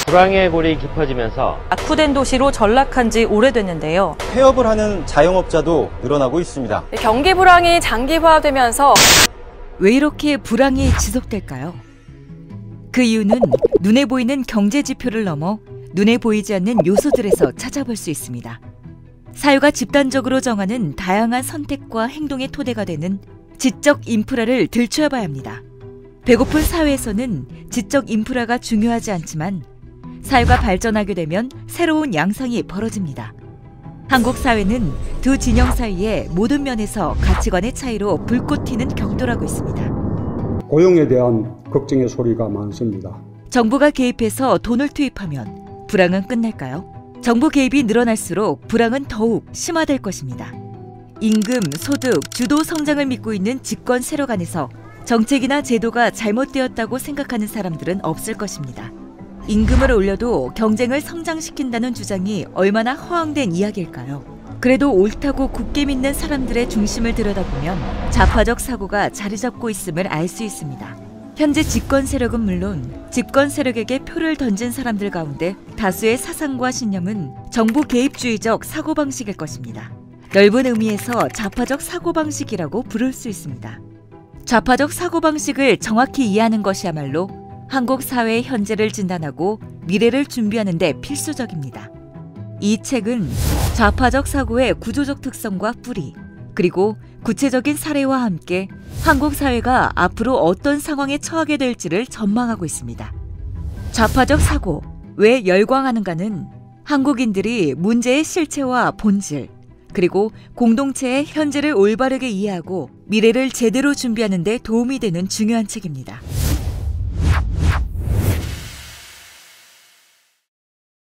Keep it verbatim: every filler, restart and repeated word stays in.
불황의 골이 깊어지면서 낙후된 도시로 전락한 지 오래됐는데요. 폐업을 하는 자영업자도 늘어나고 있습니다. 경기 불황이 장기화되면서 왜 이렇게 불황이 지속될까요? 그 이유는 눈에 보이는 경제 지표를 넘어 눈에 보이지 않는 요소들에서 찾아볼 수 있습니다. 사회가 집단적으로 정하는 다양한 선택과 행동의 토대가 되는 지적 인프라를 들춰봐야 합니다. 배고픈 사회에서는 지적 인프라가 중요하지 않지만 사회가 발전하게 되면 새로운 양상이 벌어집니다. 한국 사회는 두 진영 사이에 모든 면에서 가치관의 차이로 불꽃 튀는 격돌하고 있습니다. 고용에 대한 걱정의 소리가 많습니다. 정부가 개입해서 돈을 투입하면 불황은 끝날까요? 정부 개입이 늘어날수록 불황은 더욱 심화될 것입니다. 임금, 소득, 주도 성장을 믿고 있는 집권 세력 안에서 정책이나 제도가 잘못되었다고 생각하는 사람들은 없을 것입니다. 임금을 올려도 경쟁을 성장시킨다는 주장이 얼마나 허황된 이야기일까요? 그래도 옳다고 굳게 믿는 사람들의 중심을 들여다보면 좌파적 사고가 자리 잡고 있음을 알 수 있습니다. 현재 집권 세력은 물론 집권 세력에게 표를 던진 사람들 가운데 다수의 사상과 신념은 정부 개입주의적 사고방식일 것입니다. 넓은 의미에서 좌파적 사고방식이라고 부를 수 있습니다. 좌파적 사고방식을 정확히 이해하는 것이야말로 한국 사회의 현재를 진단하고 미래를 준비하는 데 필수적입니다. 이 책은 좌파적 사고의 구조적 특성과 뿌리, 그리고 구체적인 사례와 함께 한국 사회가 앞으로 어떤 상황에 처하게 될지를 전망하고 있습니다. 좌파적 사고, 왜 열광하는가는 한국인들이 문제의 실체와 본질, 그리고 공동체의 현재를 올바르게 이해하고 미래를 제대로 준비하는 데 도움이 되는 중요한 책입니다.